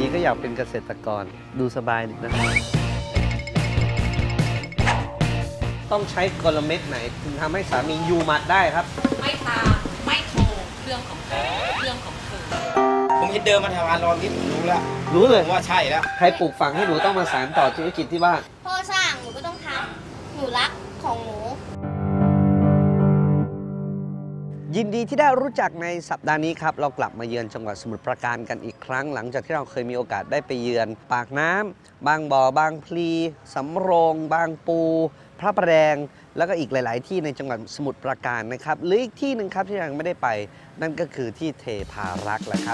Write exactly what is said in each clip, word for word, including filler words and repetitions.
ก็อยากเป็นเกษตรกรดูสบายดีนะต้องใช้กลเม็ดไหนถึงทำให้สามีอยู่หมัดได้ครับไม่ตามไม่โทรเรื่องของเธอเรื่องของเธอผมคิดเดิมมาทำงานรอนิดรู้แล้วรู้เลยว่าใช่แล้วใครปลูกฝังให้หนูต้องมาสานต่อธุรกิจที่บ้านพ่อสร้างหนูก็ต้องทำหนูรักของหนูยินดีที่ได้รู้จักในสัปดาห์นี้ครับเรากลับมาเยือนจังหวัดสมุทรปราการกันอีกครั้งหลังจากที่เราเคยมีโอกาสได้ไปเยือนปากน้ำบางบ่อบางพลีสำโรงบางปูพระประแดงแล้วก็อีกหลาย ๆ ที่ในจังหวัดสมุทรปราการนะครับหรืออีกที่หนึ่งครับที่ยังไม่ได้ไปนั่นก็คือที่เทพารักษ์แหละครับ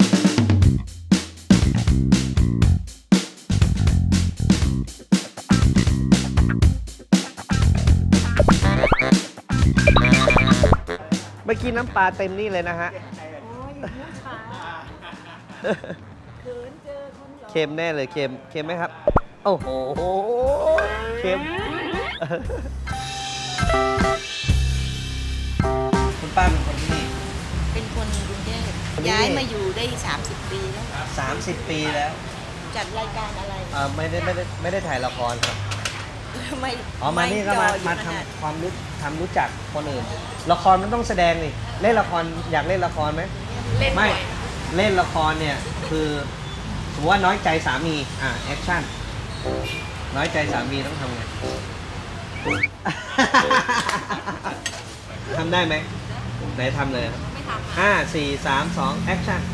เมื่อกี้น้ำปลาเต็มนี่เลยนะฮะเค็มแน่เลยเค็มเค็มไหมครับโอ้โหเค็มคุณป้าเป็นคนที่นี่เป็นคนกรุงเทพย้ายมาอยู่ได้สามสิบปีแล้วสามสิบปีแล้วจัดรายการอะไรอ่าไม่ได้ไม่ได้ไม่ได้ถ่ายละครครับไม่อ๋อมานี่ก็มามาทำความรู้ทำรู้จักคนอื่นละครมันต้องแสดงนี่เล่นละครอยากเล่นละครไหมไม่เล่นละครเนี่ยคือสมมติว่าน้อยใจสามีอ่าแอคชั่นน้อยใจสามีต้องทำไงทำได้ไหมไหนทำเลยไม่ทำห้าสี่สามสองแอคชั่น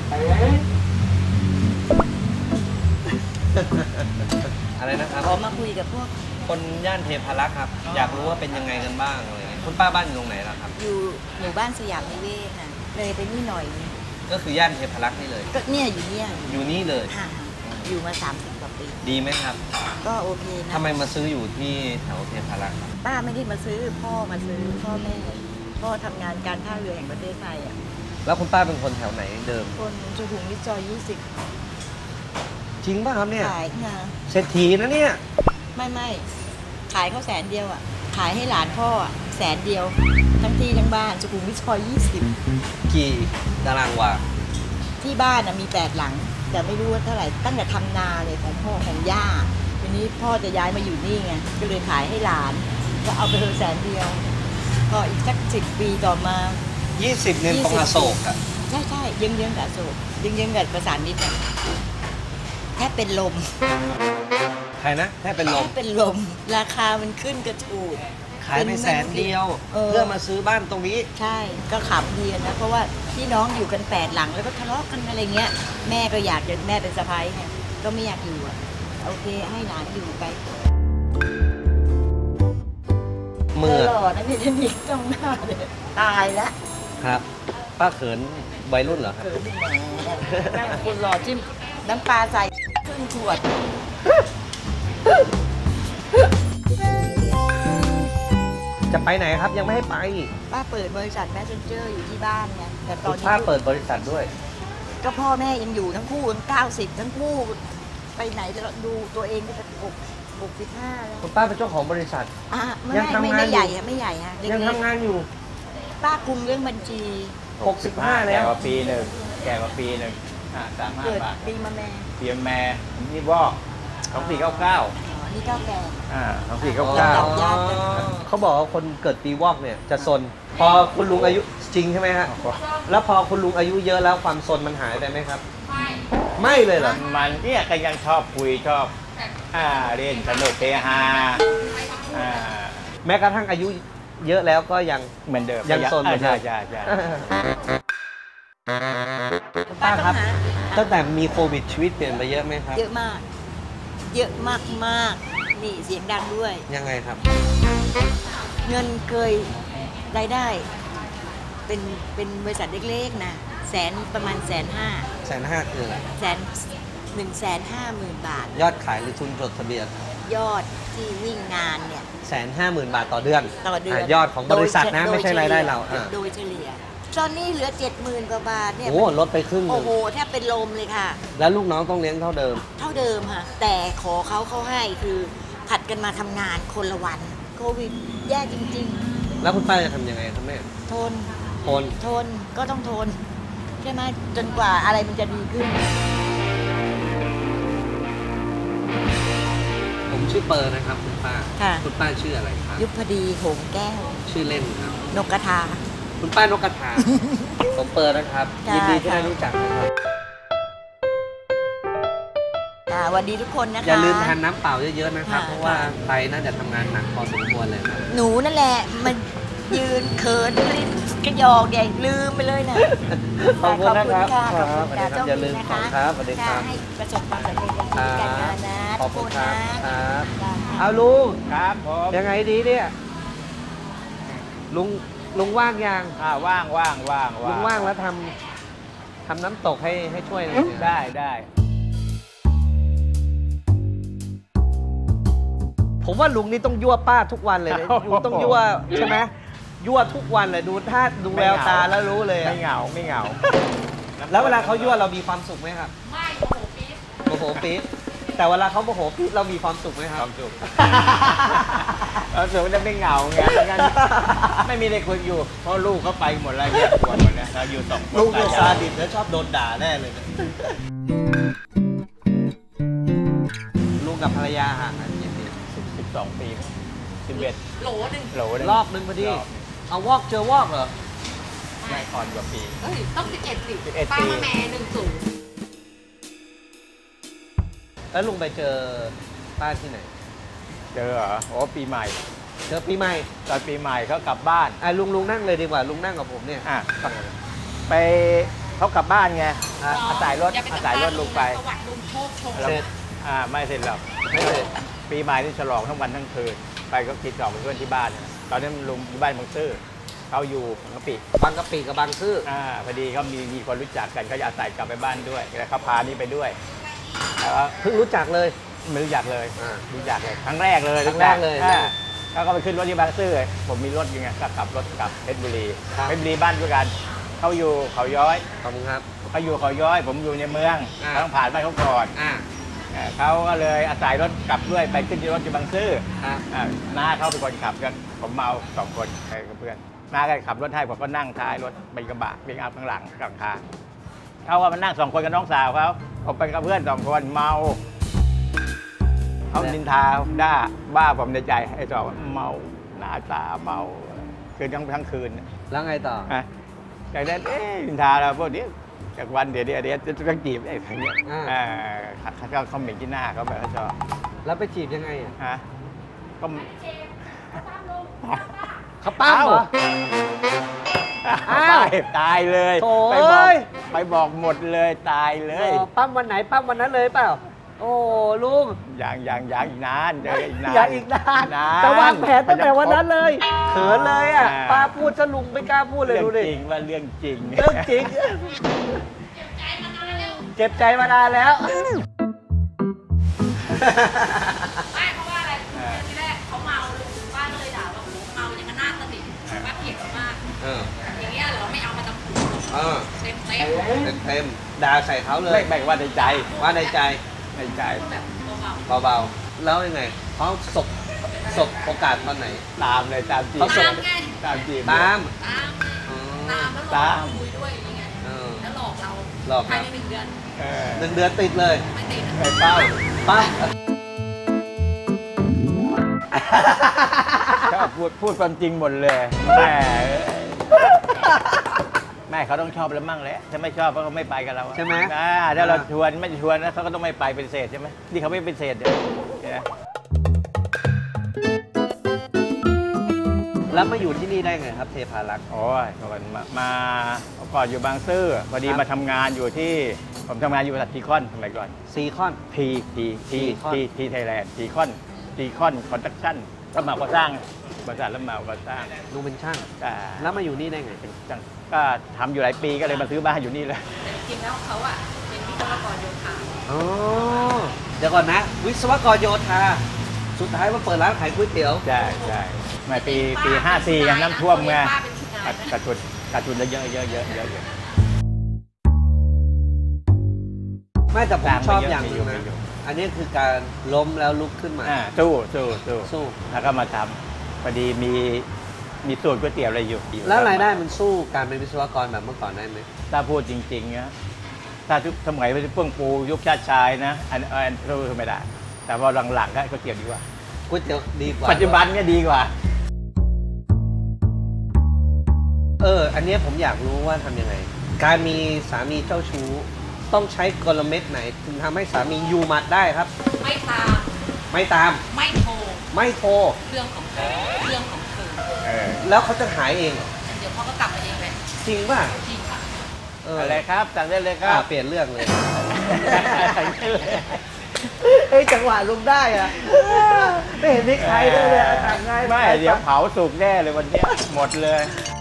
อะไรนะครับขอมาคุยกับพวกคนย่านเทพารักษ์ครับอยากรู้ว่าเป็นยังไงกันบ้างอะไรเงี้ยคุณป้าบ้านอยู่ตรงไหนล่ะครับอยู่หมู่บ้านสยามนิเวศน่ะเลยไปนี่หน่อยก็คือย่านเทพารักษ์นี่เลยก็เนี่ยอยู่เนี่ยอยู่นี่เลยอยู่มาสามสิบกว่าปีดีไหมครับก็โอเคนะทำไมมาซื้ออยู่ที่แถวเทพารักษ์ป้าไม่ได้มาซื้อพ่อมาซื้อพ่อแม่พ่อทำงานการท่าเรือแห่งประเทศไทยอ่ะแล้วคุณป้าเป็นคนแถวไหนเดิมคนสุขุมวิทซอยยี่สิบจริงป่ะครับเนี่ยขายงานเศรษฐีนะเนี่ยไม่ไม่ขายเขาแสนเดียวอ่ะขายให้หลานพ่อแสนเดียวทั้งที่ทั้งบ้านสุขุมวิทซอยยี่สิบกี่ตารางวาที่บ้านมีแปดหลังแต่ไม่รู้ว่าเท่าไหร่ตั้งแต่ทำนาเลยของพ่อของย่าทีนี้พ่อจะย้ายมาอยู่นี่ไงก็เลยขายให้หลานก็เอาไปเลยแสนเดียวพออีกสักสิบปีต่อมายี่สิบเนี่ยตรงอโศกอ่ะใช่ใช่เยื้องเยื้องกับอโศกเยื้องเยื้องกับประสานมิตรแทบเป็นลมใครนะแทบเป็นลมแทบเป็นลมราคามันขึ้นกระถูดขายไปแสนเดียวเพื่อมาซื้อบ้านตรงนี้ใช่ก็ขำดีนะเพราะว่าพี่น้องอยู่กันแปดหลังแล้วก็ทะเลาะกันอะไรเงี้ยแม่ก็อยากจะแม่เป็นสะใภ้ไงก็ไม่อยากอยู่อ่ะโอเคให้หลานอยู่ไปมือหล่อนะพี่เทนนิสจ้องหน้าเลยตายแล้วครับป้าเขินวัยรุ่นเหรอครับนั่งคุณหล่อจิ้มน้ำปลาใส่ครึ่งขวดจะไปไหนครับยังไม่ให้ไปป้าเปิดบริษัทแมสเซนเจอร์อยู่ที่บ้านไงแต่ตอนนี้ป้าเปิดบริษัทด้วยก็พ่อแม่ยังอยู่ทั้งคู่เก้าสิบทั้งคู่ไปไหนจะดูตัวเองก็จะหกหกสิบห้าแล้วคุณป้าเป็นเจ้าของบริษัทอ่ะยังทำงานไม่ใหญ่ฮะไม่ใหญ่ฮะยังทำงานอยู่ป้าคุมเรื่องบัญชีหกสิบห้าแล้วแก่กว่าปีหนึ่งแก่กว่าปีหนึ่งอ่าสามห้าบาทปีมาแม่ปีมาแม่นี่วอกสองสี่เก้าเก้านี่เก้าแก่อ่าสองสี่เก้าเก้าเขาบอกว่าคนเกิดปีวอกเนี่ยจะซนพอคุณลุงอายุจริงใช่ไหมฮะแล้วพอคุณลุงอายุเยอะแล้วความซนมันหายไปไหมครับไม่ไม่เลยเหรอมันเนี่ยก็ยังชอบคุยชอบอ่าเล่นสนุกเฮฮาอ่าแม้กระทั่งอายุเยอะแล้วก็ยังเหมือนเดิมยังซนเหมือนเดิมใช่ใช่ป้าครับตั้งแต่มีโควิดชีวิตเปลี่ยนไปเยอะไหมครับเยอะมากเยอะมากมากนี่เสียงดังด้วยยังไงครับเงินเคยรายได้เป็นเป็นบริษัทเล็กๆนะแสนประมาณแสนห้าแสนห้าคืออะไรแสนหนึ่งแสนห้าหมื่นบาทยอดขายหรือทุนจดทะเบียนยอดที่วิ่งงานเนี่ยแสนห้าหมื่นบาทต่อเดือนต่อเดือนยอดของบริษัทนะไม่ใช่รายได้เราโดยเฉลี่ยตอนนี้เหลือเจ็ดหมื่นกว่าบาทเนี่ยโอ้ลดไปครึ่งโอ้โหแทบเป็นลมเลยค่ะแล้วลูกน้องต้องเลี้ยงเท่าเดิมเท่าเดิมค่ะแต่ขอเขาเขาให้คือผัดกันมาทำงานคนละวันโควิดแย่จริงๆแล้วคุณป้าจะทำยังไงครับแม่ทนทนทนก็ต้องทนใช่ไหมจนกว่าอะไรมันจะดีขึ้นชื่อเปอร์นะครับคุณป้าค่ะคุณป้าชื่ออะไรครับยุพดีโหงแก้วชื่อเล่นครับนกกระทาคุณป้านกกระทา ผมเปอร์นะครับจ้ายินดีที่ได้รู้จักนะครับค่ะสวัสดีทุกคนนะคะอย่าลืมทานน้ำเปล่าเยอะๆนะครับค่ะเพราะว่าไตน่าจะทำงานหนักพอสมควรเลยครับหนูนั่นแหละมันยืนเขินลิ้นกระยอกใหญ่ลืมไปเลยนะขอบคุณนะครับขอบคคุรับณสวัสค่ะดีครับอย่าลืมของครับสวัสดีครับให้ประสบความสำเร็จในคชีวิตการรังาบนนะขอบคุณครับทุกคนรับนะเอาลุงครับผมยังไงดีเนี่ยลุงลุงว่างยังอ่าว่างว่างว่างลุงว่างแล้วทำทำน้ำตกให้ให้ช่วยหน่อยสิได้ได้ผมว่าลุงนี่ต้องยั่วป้าทุกวันเลยนะลุงต้องยั่วใช่ไหมยั่วทุกวันเลยดูท่าดูแววตาแล้วรู้เลยอะไม่เหงาไม่เหงาแล้วเวลาเขายั่วเรามีความสุขไหมครับไม่โมโหปี๊ดแต่เวลาเขาโมโหปี๊ดเรามีความสุขไหมครับความสุขความสุขจะไม่เหงาไงงั้นไม่มีอะไรคุยอยู่เพราะลูกเขาไปหมดแล้วแยกตัวหมดแล้วเราอยู่สองคนลูกเนี่ยซาดิสแล้วชอบโดนด่าแน่เลยเนี่ยลุงกับภรรยาห่างกันกี่ปีสิบสองปีสิบเอ็ดโหลหนึ่งโหลหนึ่งรอบนึงพอดีรอบเอาวอกเจอวอกเหรอไม่อ่อนกว่าปีเอ้ยต้องสิบเอ็ดสิสิบเอ็ดป้าปีมาแม่หนึ่งศูนย์แล้วลุงไปเจอป้าที่ไหนเจอเหรอโอ้ปีใหม่เจอปีใหม่ตอนปีใหม่เขากลับบ้านอ่ะลุงลุงนั่งเลยดีกว่าลุงนั่งกับผมเนี่ยอ่ะไปเขากลับบ้านไงอ่ะอาศัยรถอย่ไปอาศัยรถลุงไปประวัติลุงโชคโชคเสร็จอ่าไม่เสร็จหรอกไม่เสร็จปีใหม่ที่ฉลองทั้งวันทั้งคืนไปก็กินดอกกับเพื่อนที่บ้านเนี่ยตอนนั้นลุงอยู่บ้านบางซื่อเขาอยู่บางกะปิบางกะปิกับบางซื่ออ่าพอดีเขามีมีคนรู้จักกันเขาจะอาศัยกลับไปบ้านด้วยแล้วเขาพานี่ไปด้วยแล้วก็เพิ่งรู้จักเลยไม่รู้จักเลยอ่ารู้จักเลยครั้งแรกเลยครั้งแรกเลยอ่าแล้วก็ไปขึ้นรถที่บางซื่อผมมีรถอยู่ไงก็ขับรถกลับเพชรบุรีครับเพชรบุรีบ้านด้วยกันเขาอยู่เขาย้อยขอบคุณครับเขาอยู่เขาย้อย ผมอยู่ในเมืองอ่าต้องผ่านบ้านเขาก่อนอ่าเอ่อเขาก็เลยอาศัยรถกลับด้วยไปขึ้นที่รถที่บางซื่ออ่าอ่าน้าเขาเป็นคนขับกันผมเมาสองคนไปกับเพื่อนน้าก็ขับรถให้ผมก็นั่งท้ายรถเป็นกระบะเป็นอัพข้างหลังกลางทางเขาว่ามันนั่งสองคนกับน้องสาวเขาผมไปกับเพื่อนสองคนเมาเขานินทาด่าบ้าผมในใจไอ้สองเมาหน้าตาเมาคือทั้งทั้งคืนแล้วไงต่ออ่ะจากนั้นเอ๊ะนินทาเราพวกนี้จากวันเดี๋ยวเดี๋ยวเดี๋ยวจะต้องจีบไอ้ทางเนี้ยอ่าอ่าเขาเขาเขาเหม็นที่หน้าเขาแบบเขาชอบแล้วไปจีบยังไงอ่ะฮะก็เขาปั้มเหรอ อ้าวตายตายเลยโถ่ไปบอเอ้กยไปบอกหมดเลยตายเลยเออปั้มวันไหนปั้มวันนั้นเลยเปล่า โอ้ลุงอย่างอย่างอย่างอีกนานเจออีกนานอย่าอีกนานนานแต่วางแผนตั้งแต่วันนั้นเลยเขินเลยอ่ะอ่าป้าพูดซะลุงไม่กล้าพูดเลยเรื่ดูองดิจริงว่าเรื่องจริงเรื่องจริง เจ็บใจมานานแล้วไม่เพราะว่าอะไรทีแรกเขาเมาลุงป้าก็เลยด่าว่าลุงเมาอย่างกับหน้าสนิทป้าเกลียดเขามากเอออย่างเงี้ยเหรอไม่เอามาทำผูเออเต็มเต็มเต็มเต็มๆด่าใส่เขาเลไม่ยแบ่งว่าในใจว่าในใจในใจแบบเบาเบาๆ แล้วยังไงเขาสบสบโอกาสตอนไหนตามเลยตามจีบเขาๆส่ตาง มไงตามจีบตามตามอ๋อตามแล้วหลตาอกมคุยด้วยอย่างเงี้ยเออแล้วหลอกเราหลอกครับภายในหนึ่งเดือนเออหนึ่งเดือนติดเลยไม่ติดไปเป้าป้าชอบพูดพูดความจริงหมดเลยแม่แม่เขาต้องชอบแล้วมั่งแหละถ้าไม่ชอบเขาก็ไม่ไปกับเราอะใช่ไหมอ่าถ้าเราชวนไม่ชวนนะเขาก็ต้องไม่ไปเป็นเศษใช่ไหมนี่เขาไม่เป็นเศษเลยใช่ไหมแล้วมาอยู่ที่นี่ได้ไงครับเทพารักษ์โอ้ยก่อนมามาก่อนอยู่บางซื่อพอดีครับมาทำงานอยู่ที่ผมทำงานอยู่บริษัททีคอนสมัยก่อนซีคอนทีทีที T-Con ทีทีไทยแลนด์ทีคอนทีคอนคอนสตรักชั่นรับเหมาก่อสร้างบริษัทรับเหมาก่อสร้างลุงเป็นช่างอ่าแล้วมาอยู่นี่ได้ไงเป็นจังก็ทำอยู่หลายปีก็เลยมาซื้อบ้านอยู่นี่เลยแต่จริงๆแล้วเขาอะเป็นวิศวกรโยธาอ๋อ เดี๋ยวก่อนนะ วิศวกรโยธา สุดท้ายมาเปิดร้านขายก๋วยเตี๋ยวใช่ใช่เมื่อปีปีห้าสี่ยังน้ำท่วมไงป้าเป็นทีมงานนะกระทุนกระทุนเยอะเยอะเยอะเยอะเยอะไม่แต่ผมตามชอบไปเยอะอย่างหนึงไปนะเยอะอันนี้คือการล้มแล้วลุกขึ้นมาอ่าสู้สู้สู้สู้แล้วก็มาทำพอดีมีมีสูตรก๋วยเตี๋ยวอะไรอยู่แล้วรายได้มันสู้การเป็นวิศวกรแบบเมื่อก่อนได้ไหมถ้าพูดจริงๆนะถ้าทุกสมัยเป็นเฟื่องปูยุคชาติชายนะอันอันสู้ไม่ได้แต่พอหลังๆก็ก๋วยเตี๋ยวดีกว่าก๋วยเตี๋ยวดีกว่าปัจจุบันเนี่ยดีกว่าเออ อันเนี้ยผมอยากรู้ว่าทำยังไง การมีสามีเจ้าชู้ต้องใช้กลเม็ดไหนถึงทำให้สามีอยู่หมัดได้ครับไม่ตามไม่ตามไม่โทรไม่โทรเรื่องของเธอเรื่องของเธอเออแล้วเขาจะหายเองเหรอเดี๋ยวพ่อก็กลับมาเองเลยจริงป่ะจริงค่ะเอออะไรครับสั่งได้เลยคอ่ะรับเปลี่ยนเรื่องเลยสั่งได้เลยเฮ้ยจังหวะลุงได้อะไม่เห็นมีใครเลยเลยอ่ะสั่งง่ายไม่เดี๋ยวเผาสุกแน่เลยวันเนี้ยหมดเลย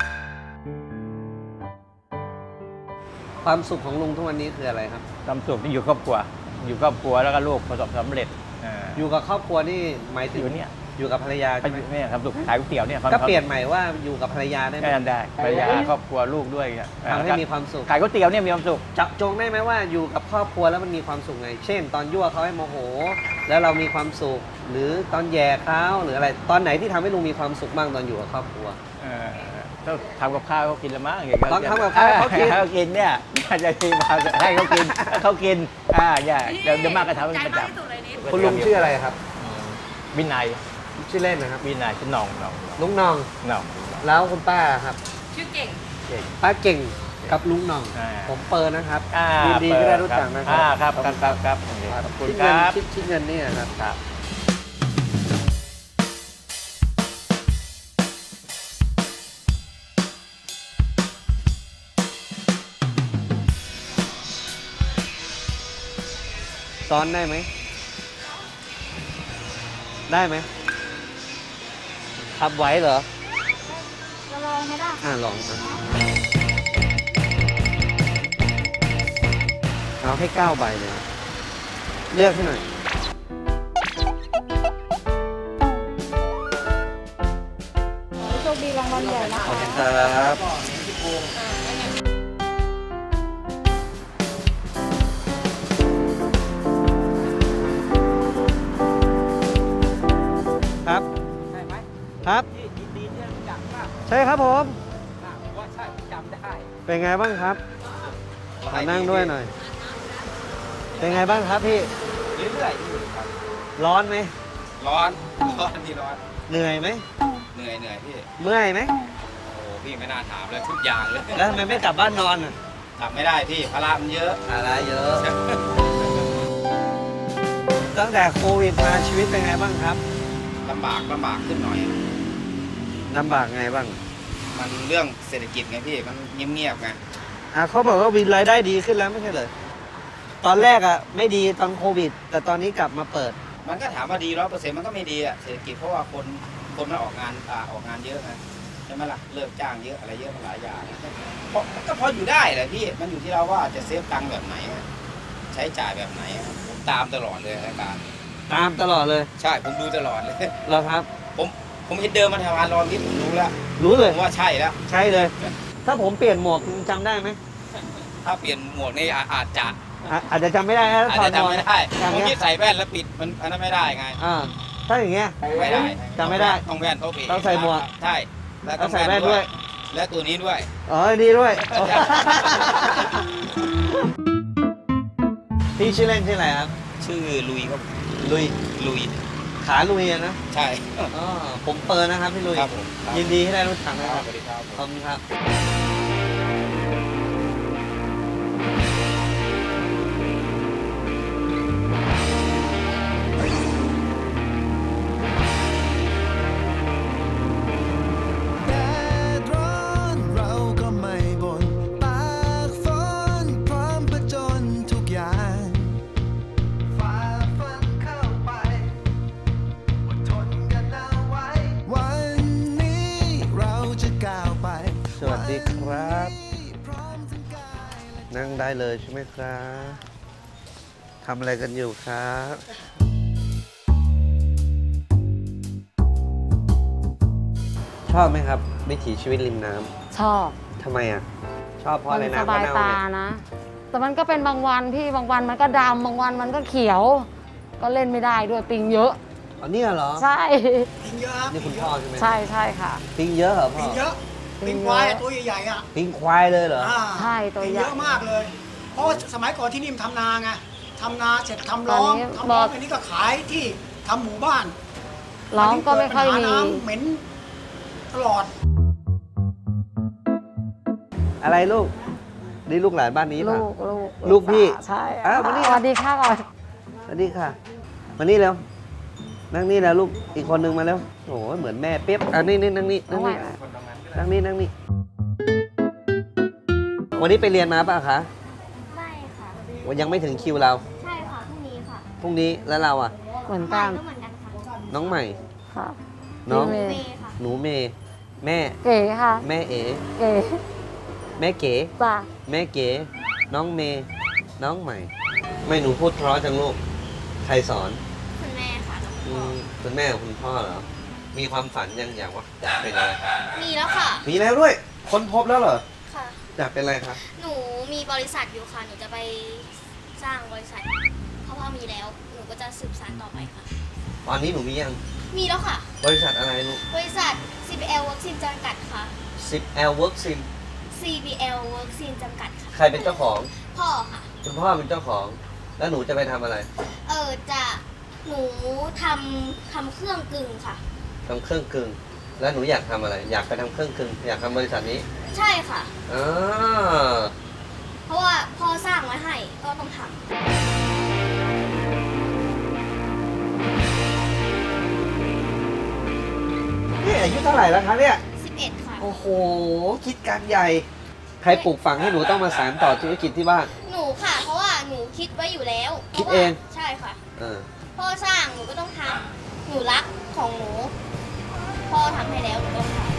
ความสุขของลุงทุกวันนี้คืออะไรครับความสุขที่อยู่ครอบครัว อยู่ครอบครัวแล้วก็ลูกประสบสำเร็จอ่าอยู่กับครอบครัวนี่หมายถึงอยู่เนี่ยอยู่กับภรรยาใช่ไหมเนี่ยความสุขขายก๋วยเตี๋ยวเนี่ยก็เปลี่ยนใหม่ว่าอยู่กับภรรยาได้ไหมแค่นั้นได้ภรรยาครอบครัวลูกด้วยเนี่ยทำให้มีความสุขขายก๋วยเตี๋ยวเนี่ยมีความสุขจับจงได้ไหมว่าอยู่กับครอบครัวแล้วมันมีความสุขไง เช่น ตอนยั่วเขาให้โมโห แล้วเรามีความสุข หรือตอนแย่เขาหรืออะไร ตอนไหนที่ทำให้ลุงมีความสุขบ้างตอนอยู่กับครอบครัวเออต้องทำกับข้าวเขากินละมั้งอย่างเงี้ยต้องทำกับข้าวให้เขากินเขากินเนี่ยจะมีความสุขให้เขากินเขากินอ่าเนี่ยเดี๋ยวเดี๋ยวมากก็ทำให้ใจเป็นประมากจำที่สุดเลยนี่คุณลุงชื่ออะไรครับวินัยชื่อเล่นนะครับวินัยชื่อหน่องหน่องลุงหนองหน่องแล้วคุณป้าครับชื่อเก่งเก่งป้าเก่งกับลุงหนองอ่าผมเปิดนะครับอ่ายินดีที่ได้รู้จักนะครัอ่าครับครับครับครับขอบคุณคิดคเงินรับคิดคิดเงินนี่นะครับครับซ้อนได้ไหม ได้ไหมขับไหวเหรอจะลองไหมล่ะอ่าลองอ่ะเอาให้เก้าใบเลย เลือกให้หน่อยโชคดีรางวัลใหญ่นะขอบคะคุณครับครับใช่ไหมครับยินดีที่ได้รู้จักมากใช่ครับผมว่าใช่จำได้เป็นไงบ้างครับมานั่งด้วยหน่อย เป็นไงบ้างครับพี่เรื่อยๆอยู่ครับร้อนไหมร้อนร้อนพี่ร้อนเหนื่อยไหมเหนื่อยเหนื่อยพี่เมื่อยไหมโอ้โหพี่ไม่น่าถามเลยทุกอย่างเลยแล้วทำไมไม่กลับบ้านนอนอ่ะกลับไม่ได้พี่ภาระมันเยอะอะไรเยอะ ตั้งแต่โควิดมาชีวิตเป็นไงบ้างครับลำบากลำบากขึ้นหน่อยลำบากไงบ้างมันเรื่องเศรษฐกิจไงพี่ มันเงียบๆไงอ่ะเขาบอกว่าวินรายได้ดีขึ้นแล้วไม่ใช่เลยตอนแรกอ่ะไม่ดีตอนโควิด แต่ตอนนี้กลับมาเปิดมันก็ถามว่าดีร้อยเปอร์เซ็นต์มันก็ไม่ดีอะเศรษฐกิจเพราะว่าคนคนมันออกงานอ่าออกงานเยอะนะใช่ไหมล่ะเลิกจ้างเยอะอะไรเยอะหลายอย่างเพราะก็พออยู่ได้แหละพี่มันอยู่ที่เราว่าจะเซฟตังค์แบบไหนอะใช้จ่ายแบบไหนอะผมตามตลอดเลยรายการตามตลอดเลยใช่ผมดูตลอดเลยแล้วครับผมผมเห็นเดิมมาทำงานรอนิดผมรู้แล้วรู้เลยผมว่าใช่แล้วใช่เลย ถ้าผมเปลี่ยนหมวกจำได้ไหมถ้าเปลี่ยนหมวกนี่อาอาจจะอ่ะอาจจะจำไม่ได้นะอาจถอดจะหมวกจำไม่ได้อย่างผมเงี้คิยดใส่แว่นแล้วปิดมันอันนั้นไม่ได้ไงอ่าถ้าอย่างเงี้ยไม่ได้จำไม่ได้ต้องแว่นต้องเปลี่ยนต้องใส่หมวกใช่แล้วต้องใส่แว่นด้วยและตัวนี้ด้วยอ๋อดีด้วย พี่ชื่อเล่นชื่ออะไรครับชื่อลุยครับลุยลุยขาลุยอะนะใช่อ๋อผมเปิดนะครับพี่ลุยครับผมครับยินดีที่ได้รู้จักนะคครัรับบ สวัสดีครับผมขอบคุณครับแดดร้อนเราก็ไม่บ่นตากฝนพร้อมผจญทุกอย่างฝ่าฟันเข้าไปอดทนกันเอาไว้ วันนี้เราจะก้าวไปสวัสดีครับพร้อมทั้งกายและนั่งได้เลยใช่ไหมครับทำอะไรกันอยู่ครับ ชอบไหมครับ วิถีชีวิตริมน้ำชอบทำไมอ่ะ ชอบเพราะมัอะไรสน้ำบาก็ยเน่าตาเนี่ยนะ แต่มันก็เป็นบางวันพี่บางวันมันก็ดำบางวันมันก็เขียว ก็เล่นไม่ได้ด้วยปิงเยอะอ๋อเนี่ยเหรอใช่ปิงเยอะครับนี่คุณพ่อใช่ไหมใช่ใช่ค่ะปิงเยอะเหรอพ่ปิองเยอะปิงควายอะตัวใหญ่ๆอ่ะปิงควายเลยเหรออ่าใช่ตัวปิงใหญ่เยอะมากเลย เพราะว่าสมัยก่อนที่นี่มันทำนาไงททำนาเสร็จทำร้องตอนนี้ทำร้องบอกอันนี้ก็ขายที่ทำหมู่บ้านร้องก็ไม่ค่อยปัญหามีน้ำเหม็นตลอดอะไรลูกนี่ลูกหลานบ้านนี้ลูป่ะกลูกลูกพี่ใช่อ้าวมานี่สวัสดีค่ะก่อนสวัสดีค่ะมานี่แล้วนั่งนี่แล้วลูกอีกคนนึงมาแล้วโอ้ยเหมือนแม่เป๊ะอ่ะนี่นี่นั่งนี่นั่งนี่นั่งนี่นั่งนี่วันนี้ไปเรียนมาป่ะคะไม่ค่ะวันยังไม่ถึงคิวเราใช่ค่ะพรุ่งนี้ค่ะพรุ่งนี้แล้วเราอ่ะเหมือนไม่กันก็เหมือนกันค่ะน้องใหม่ค่ะน้องพี่เมเมย์ย์ค่ะหนูเมย์แม่เก๋ค่ะแม่เอ๋เก๋แม่เก๋จ้ะแม่เก๋น้องเมย์น้องใหม่ ไม่หนูพูดเพราะจังลูกใครสอนคุณแม่ค่ะแล้วอืก็มคุณแม่กับคุณพ่อเหรอมีความฝันยังอยากว่าอยากเป็นอะไรมีแล้วค่ะมีแล้วด้วยค้นพบแล้วเหรอค่ะอยากเป็นอะไรครับหนูมีบริษัทอยู่ค่ะ หนูจะไปสร้างบริษัท เพราะว่ามีแล้ว หนูก็จะสืบสานต่อไปค่ะตอนนี้หนูมียังมีแล้วค่ะบริษัทอะไรลูกบริษัท ซี บี แอล Worksin จำกัดค่ะสิบ L Work Sim ซี บี แอล Worksin จำกัดค่ะใครเป็นเจ้าของพ่อค่ะคุณพ่อเป็นเจ้าของ แล้วหนูจะไปทำอะไรเออจะหนูทำทำเครื่องกึ่งค่ะทำเครื่องกึ่งแล้วหนูอยากทำอะไร อยากไปทำเครื่องกึ่งอยากทำบริษัทนี้ใช่ค่ะอ่าเพราะว่าพ่อสร้างไว้ให้ก็ต้องทำนี่อายุเท่าไหร่แล้วคะเนี่ยสิบเอ็ดค่ะโอ้โห คิดการใหญ่ ใครปลูกฝังให้หนูต้องมาสานต่อธุรกิจที่บ้านหนูค่ะ เพราะว่าหนูคิดไว้อยู่แล้วคิดเองพราะว่าใช่ค่ะเออพ่อสร้างหนูก็ต้องทำหนูรักของหนู พ่อทำให้แล้วหนูต้องทำ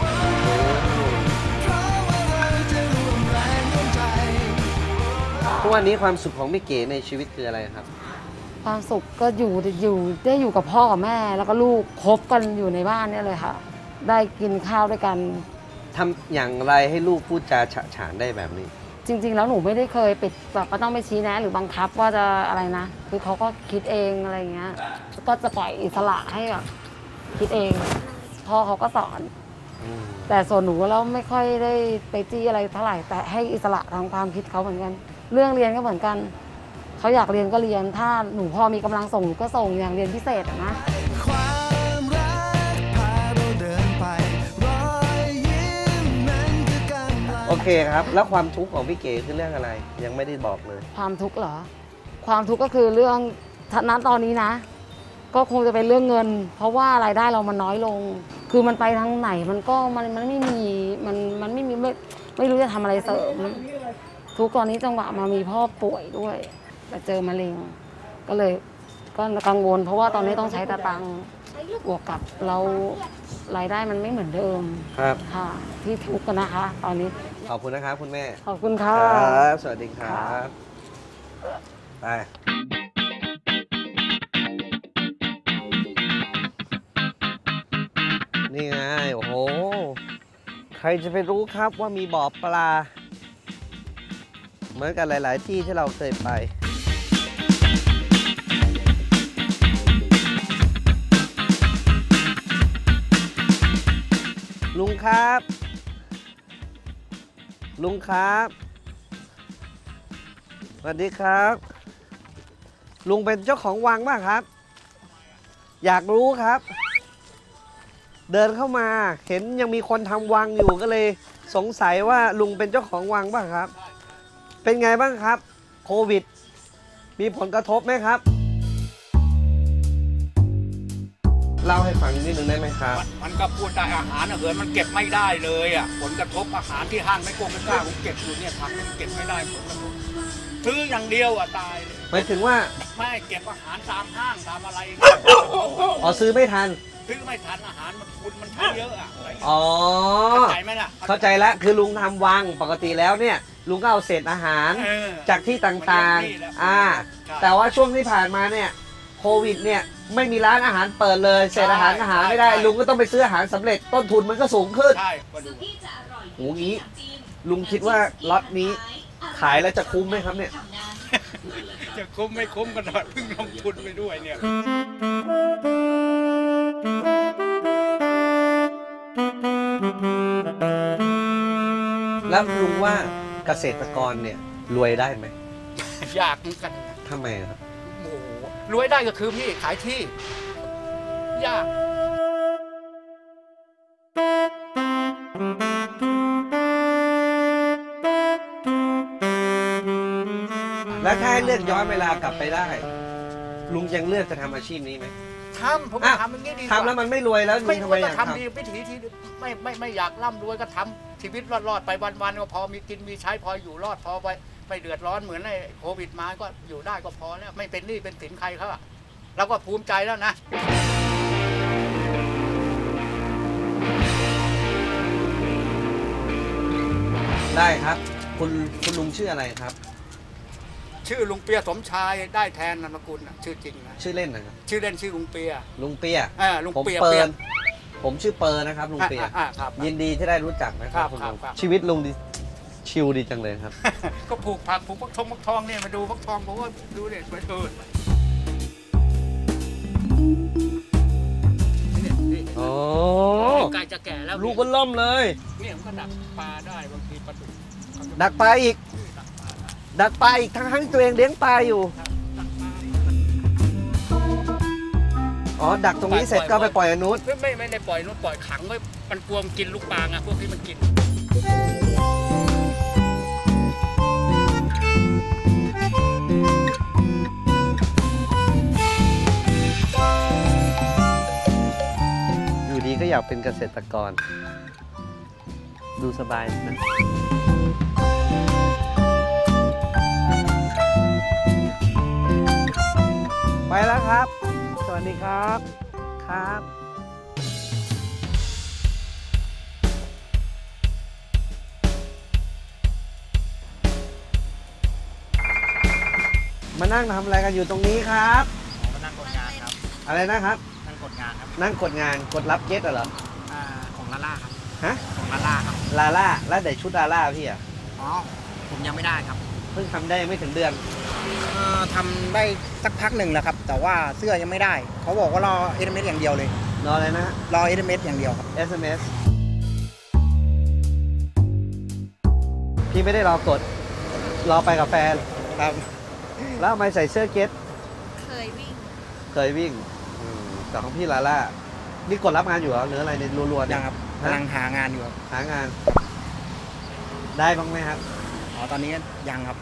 ทุกวันนี้ความสุขของพี่เก๋ในชีวิตคืออะไรครับความสุขก็อยู่อยู่ได้อยู่กับพ่อกับแม่ แล้วก็ลูกคบกันอยู่ในบ้านเนี่ยเลยค่ะ ได้กินข้าวด้วยกันทำอย่างไรให้ลูกพูดจาฉะฉานได้แบบนี้จริง ๆ แล้วหนูไม่ได้เคยปิดแบบว่าต้องไปชี้แนะหรือบังคับว่าจะอะไรนะ คือเขาก็คิดเองอะไรเงี้ย ก็จะปล่อยอิสระให้แบบคิดเอง พ่อเขาก็สอน แต่ส่วนหนูแล้วไม่ค่อยได้ไปจี้อะไรเท่าไหร่ แต่ให้อิสระทางความคิดเขาเหมือนกัน เรื่องเรียนก็เหมือนกัน เขาอยากเรียนก็เรียน ถ้าหนูพอมีกำลังส่งหนูก็ส่งอย่างเรียนพิเศษอะนะความรักพาเราเดินไปรอยยิ้มนั้นคือการไกลโอเคครับ แล้วความทุกข์ของพี่เก๋คือเรื่องอะไร ยังไม่ได้บอกเลยความทุกข์เหรอ ความทุกข์ก็คือเรื่องณตอนนี้นะ ก็คงจะเป็นเรื่องเงิน เพราะว่ารายได้เรามันน้อยลง คือมันไปทางไหนมันก็มันมันไม่มีมันมันไม่มีไม่ไม่รู้จะทำอะไรเสริม ทุกตอนนี้จังหวะมามีพ่อป่วยด้วยแต่เจอมะเร็ง ก็เลยก็กังวล เพราะว่าตอนนี้ต้องใช้ตะตังค์บวกกับเรารายได้มันไม่เหมือนเดิมครับค่ะ ที่ทุกข์กันนะคะ ตอนนี้ขอบคุณนะครับคุณแม่ขอบคุณค่ะครับ สวัสดีครับ ไป นี่ไง โอ้โห ใครจะไปรู้ครับว่ามีบ่อปลา เหมือนกันหลาย ๆ ที่ที่เราเคยไป ลุงครับ ลุงครับ สวัสดีครับ ลุงเป็นเจ้าของวังป่ะครับ อยากรู้ครับ เดินเข้ามาเห็นยังมีคนทำวังอยู่ก็เลยสงสัยว่าลุงเป็นเจ้าของวังป่ะครับ เป็นไงบ้างครับโควิด มีผลกระทบไหมครับเล่าให้ฟังนิดนึงได้ไหมครับมันก็พูดได้อาหารอาเหินมันเก็บไม่ได้เลยอ่ะผลกระทบอาหารที่ห้างไม่โกงไม่กล้าผมเก็บอยู่เนี่ยผักมันเก็บไม่ได้ผลกระทบซื้ออย่างเดียวอ่ะตายเลยหมายถึงว่าไม่เก็บอาหารตามห้างตามอะไรอ๋อซื้อไม่ทันซื้อไม่ทันอาหารมันคุณมันใช้เยอะอ่ะอะไรอ๋อเข้าใจไหมล่ะเข้าใจแล้วคือลุงทำวังปกติแล้วเนี่ยลุงก็เอาเศษอาหารเออจากที่ต่างมันเลี้ยงที่แล้วๆอ่าใช่แต่ว่าช่วงที่ผ่านมาเนี่ยโควิดเนี่ยไม่มีร้านอาหารเปิดเลยเศษอาหารก็หาไม่ได้ ลุงก็ต้องไปซื้ออาหารสำเร็จต้นทุนมันก็สูงขึ้นใช่มาดูโอ้งี้ลุงคิดว่าล็อตนี้ขายแล้วจะคุ้มไหมครับเนี่ยจะคุ้มไม่คุ้มกันหน่อยเพิ่งลงทุนไปด้วยเนี่ยแล้วลุงว่าเกษตรกรเนี่ยรวยได้ไหมยากเหมือนกันนะทำไมครับเรวยได้ก็คือพี่ขายที่ยากแล้วถ้าให้เลือกย้อนเวลากลับไปได้ลุงยังเลือกจะทำอาชีพนี้ไหมทำผมทำอย่างนี้ดีกว่าทำแล้วมันไม่รวยแล้วลุไม่งรทำวไมยอก็ยากทำทำดีวิถีที่ไม่ไม่ไม่อยากร่ำรวยก็ทำชีวิตรอดๆไปวันๆก็พอมีกินมีใช้พออยู่รอดพอไปไม่เดือดร้อนเหมือนไอ้โควิดมาก็อยู่ได้ก็พอแล้วไม่เป็นหนี้เป็นสินใครเขาอะเราก็ภูมิใจแล้วนะได้ครับคุณคุณลุงชื่ออะไรครับชื่อลุงเปียสมชายได้แทนนามสกุลนะชื่อจริงนะชื่อเล่นนะครับชื่อเล่นชื่อลุงเปียลุงเปียอ่าลุงเปียผมเปิร์นผมชื่อเปิร์นะครับลุงเปียอ่าครับยินดีที่ได้รู้จักนะครับคุณลุงชีวิตลุงดีชิลดีจังเลยครับก็ปลูกผักปลูกฟักทองฟักทองเนี่ยมาดูฟักทองผมว่าดูเนี่ยไปเถิดโอ้ไก่จะแก่แล้วลูกมันล่มเลยเนี่ยมันก็ดักปลาได้บางทีปลาดุกดักปลาอีกดักปลาอีกทั้งทั้งตัวเองเลี้ยงปลาอยู่อ๋อดักตรงนี้เสร็จก็ไปปล่อยอนุชไม่ไม่ได้ปล่อยนุชปล่อยขังไว้มันกลัวมันกินลูกปลาไงพวกที่มันกินอยู่ดีก็อยากเป็นเกษตรกรดูสบายนะไปแล้วครับสวัสดีครับครับมานั่งทำอะไรกันอยู่ตรงนี้ครับมานั่งกดงานครับอะไรนะครับนั่งกดงานครับนั่งกดงานกดรับเก็ตเหรออ่าของลาล่าครับฮะของลาล่าครับลาล่าแล้วแต่ชุดลาล่าพี่อ่ะอ๋อผมยังไม่ได้ครับเพิ่งทำได้ไม่ถึงเดือนเอ่อทำได้สักพักหนึ่งแล้วครับแต่ว่าเสื้อยังไม่ได้เขาบอกว่ารอ เอส เอ็ม เอส อย่างเดียวเลยรออะไรนะรอ เอส เอ็ม เอส อย่างเดียวครับเอส เอ็ม เอส พี่ไม่ได้รอกดรอไปกับแฟนครับแล้วทำไมใส่เสื้อเก็ตเคยวิ่งเคยวิ่งแต่ของพี่ลาล่านี่กดรับงานอยู่เหรอหรืออะไรในรัวๆยังครับกำลังหางานอยู่หางานได้บ้างไหมครับอ๋อตอนนี้ยังครับ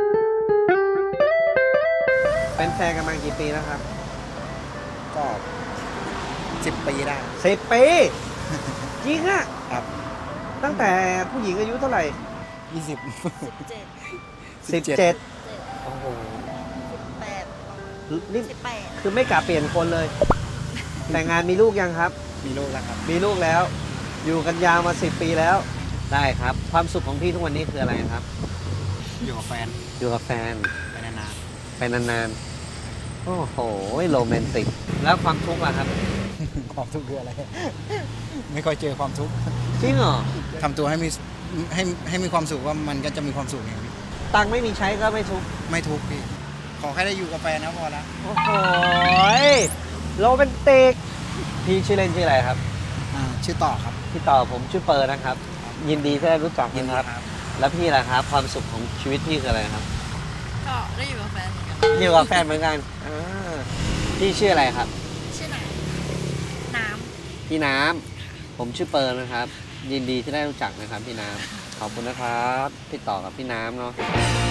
เป็นแฟนกันมากี่ปีแล้วครับก็สิบปีได้สิบปีจริงอะครับตั้งแต่ผู้หญิงอายุเท่าไหร่ยี่สิบสิบเจ็ดสิบเจ็ดโอ้โหสิบแปดนี่คือไม่กลับเปลี่ยนคนเลยแต่งงานมีลูกยังครับมีลูกแล้วครับมีลูกแล้วอยู่กันยาวมาสิบปีแล้วได้ครับความสุขของพี่ทุกวันนี้คืออะไรครับอยู่กับแฟนอยู่กับแฟนไปนานๆไปนานๆโอ้โหโรแมนติกแล้วความทุกข์ล่ะครับความทุกข์คืออะไรไม่ค่อยเจอความทุกข์จริงเหรอทำตัวให้มีให้ให้มีความสุขว่ามันก็จะมีความสุขอย่างนี้ตังค์ไม่มีใช้ก็ไม่ทุกข์ไม่ทุกข์พี่ขอแค่ได้อยู่กับแฟนนะพอแล้วโอ้โหโรแมนติกพี่ชื่อเล่นชื่ออะไรครับอ่าชื่อต่อครับพี่ต่อผมชื่อเปิร์นะครับยินดีที่ได้รู้จักยินครับแล้วพี่ล่ะครับความสุขของชีวิตพี่คืออะไรครับก็ได้อยู่กับแฟนเหมือนกันอยู่กับแฟนเหมือนกันพี่ชื่ออะไรครับชื่อน้ำน้ำพี่น้ำผมชื่อเปิร์นะครับยินดีที่ได้รู้จักนะครับพี่น้ำขอบคุณนะครับพี่ต่อกับพี่น้ำเนาะ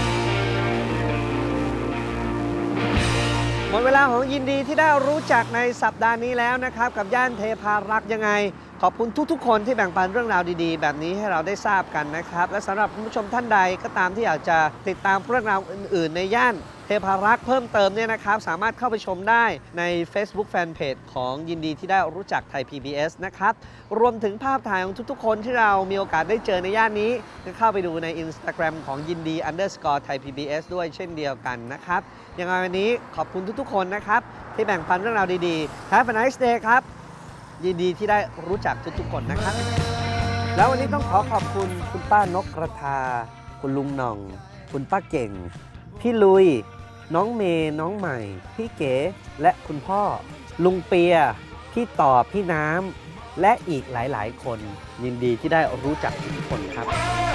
หมดเวลาของยินดีที่ได้รู้จักในสัปดาห์นี้แล้วนะครับกับย่านเทพารักษ์ยังไงขอบคุณทุกๆคนที่แบ่งปันเรื่องราวดีๆแบบนี้ให้เราได้ทราบกันนะครับและสำหรับคุณผู้ชมท่านใดก็ตามที่อยากจะติดตามเรื่องราวอื่นๆในย่านเทพารักษ์เพิ่มเติมเนี่ยนะครับสามารถเข้าไปชมได้ใน Facebook Fanpage ของยินดีที่ได้รู้จักไทย พี บี เอส นะครับรวมถึงภาพถ่ายของทุกๆคนที่เรามีโอกาสได้เจอในย่านนี้ก็เข้าไปดูใน Instagram ของยินดี underscore ไทย พี บี เอส ด้วยเช่นเดียวกันนะครับยังไงวันนี้ขอบคุณทุกๆคนนะครับที่แบ่งปันเรื่องราวดีๆ Have a nice day ครับยินดีที่ได้รู้จักทุกๆคนนะครับแล้ววันนี้ต้องขอขอบคุณคุณป้านกกระทาคุณลุงหน่องคุณป้าเก่งพี่ลุยน้องเมย์น้องใหม่พี่เก๋และคุณพ่อลุงเปียพี่ต่อพี่น้ำและอีกหลายๆคนยินดีที่ได้รู้จักทุกคนครับ